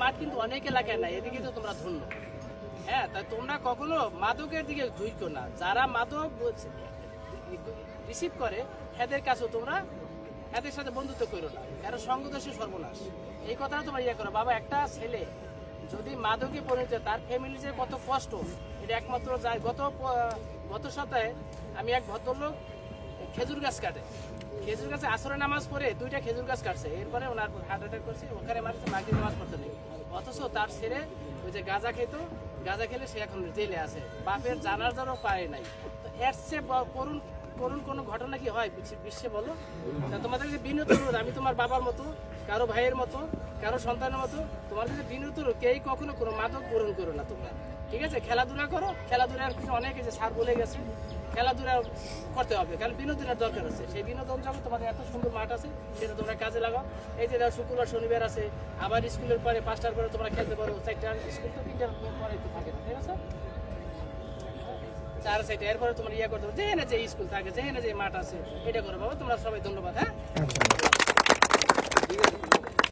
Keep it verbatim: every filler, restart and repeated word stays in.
মাঠ কিন্তু অনেক এলাকায় নাই, এদিকে তো তোমরা ধন্য। হ্যাঁ, তাই তোমরা কখনো মাদকের দিকে ঝুঁকো না। যারা মাদক রিসিভ করে এদের কাছেও তোমরা এদের সাথে বন্ধুত্ব করো না, কারণ সঙ্গদোষে সর্বনাশ। এই কথাটা তোমরা ইয়ে করো। বাবা, একটা ছেলে যদি মাদকে পরিণত তার ফ্যামিলি যে কত কষ্ট, এটা একমাত্র যায়। গত গত সপ্তাহে আমি এক ভদ্রলোক খেজুর গাছ কাটে, খেজুর গাছে আসরে নামাজ পড়ে দুইটা খেজুর গাছ কাটছে, এরপরে ওনার হার্ট অ্যাটাক করছে, ওখানে মাটিতে মাগরিব নামাজ পড়তে নেই। অথচ তার ছেলে ওই যে গাঁজা খেত, গাঁজা খেলে সে এখন জেলে আছে, বাপের জানার জন্য পারে নাই। তো এর চেয়ে করুন করুন কোনো ঘটনা কি হয় বিশ্বে বলো? তোমাদের যে বিনীত অনুরোধ, আমি তোমার বাবার মতো, কারো ভাইয়ের মতো, কারো সন্তানের মতো, তোমার যদি বিনীত অনুরোধ, কেই কখনো কোনো মাদক গ্রহণ করো না তোমরা, ঠিক আছে? খেলাধুলা করো, খেলাধুলার কিছু অনেকে যে স্যার বলে গেছে খেলাধুলা করতে হবে, কারণ বিনোদনের দরকার আছে। সেই বিনোদন যখন তোমাদের এত সুন্দর মাঠ আছে সেটা তোমরা কাজে লাগাও। এই যে শুক্রবার শনিবার আছে, আবার স্কুলের পরে পাঁচটার পরে তোমরা খেলতে পারো, চারটা স্কুল তো তিনটার পরে একটু থাকে না, ঠিক আছে? চার সাইডে এরপরে তোমার ইয়ে করতে হবে, যেখানে যে স্কুল থাকে, যেখানে যে মাঠ আছে, এটা করো বাবা। তোমরা সবাই ধন্যবাদ। হ্যাঁ,